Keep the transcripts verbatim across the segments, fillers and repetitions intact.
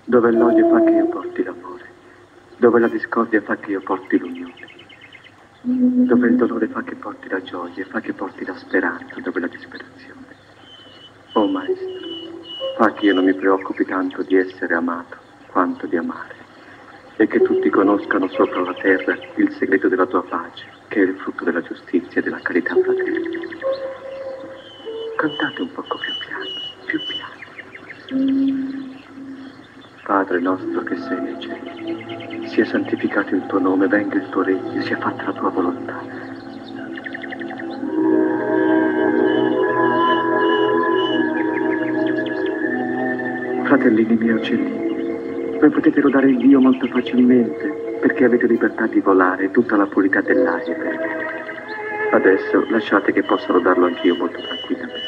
dove l'odio fa che io porti l'amore, dove la discordia fa che io porti l'unione, dove il dolore fa che porti la gioia e fa che porti la speranza, dove la disperazione. Oh Maestro, fa che io non mi preoccupi tanto di essere amato quanto di amare, e che tutti conoscano sopra la terra il segreto della tua pace, che è il frutto della giustizia e della carità fraterna. Cantate un poco più piano, più piano. Padre nostro che sei nei cieli, sia santificato il tuo nome, venga il tuo regno, sia fatta la tua volontà. Fratellini miei uccellini, voi potete lodare il Dio molto facilmente, perché avete libertà di volare e tutta la purità dell'aria per voi. Adesso lasciate che possa lodarlo anch'io molto tranquillamente.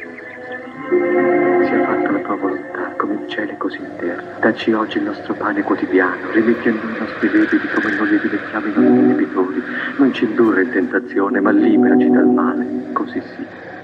Sia fatta la tua volontà, come in cielo e così in terra. Dacci oggi il nostro pane quotidiano, rimetti a noi i nostri debiti come noi li rimettiamo ai nostri debitori. Non ci indurre in tentazione, ma liberaci dal male. Così sia.